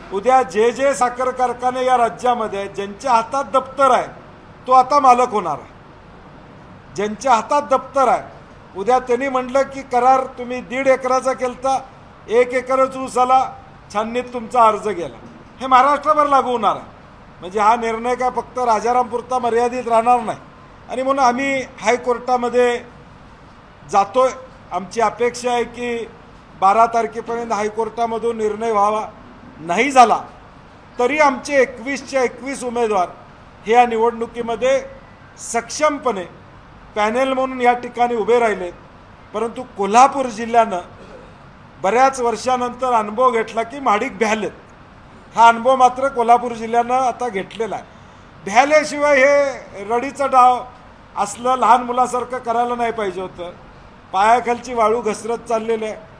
उद्या जे जे साखर कारखाने या राज्यामध्ये आहेत, ज्यांच्या हातात दप्तर आहे तो आता मालक होणार आहे. ज्यांच्या हातात दप्तर आहे, उद्या त्यांनी म्हटलं की करार तुम्ही 1.5 एकराचा केलता, 1 एकरच ऊस आला, छाननीत तुमचा अर्ज गेला, हे महाराष्ट्रभर लागू होणार आहे. म्हणजे हा निर्णय काय फक्त राजारामपुरता मर्यादित राहणार नाही. आणि म्हणून आम्ही हायकोर्टामध्ये जातोय. आमची अपेक्षा आहे की 12 तारखेपर्यंत हायकोर्टामधून निर्णय व्हावा. नाही झाला तरी आमचे 21च्या 21 उमेदवार हे या निवडणुकीमध्ये सक्षमपणे पॅनेल म्हणून या ठिकाणी उभे राहिलेत. परंतु कोल्हापूर जिल्ह्यानं बऱ्याच वर्षानंतर अनुभव घेतला की महाडिक भ्यालेत. हा अनुभव मात्र कोल्हापूर जिल्ह्यानं आता घेतलेला आहे. भ्याल्याशिवाय हे रडीचं डाव असलं लहान मुलासारखं करायला नाही पाहिजे होतं. पायाखालची वाळू घसरत चाललेलं आहे.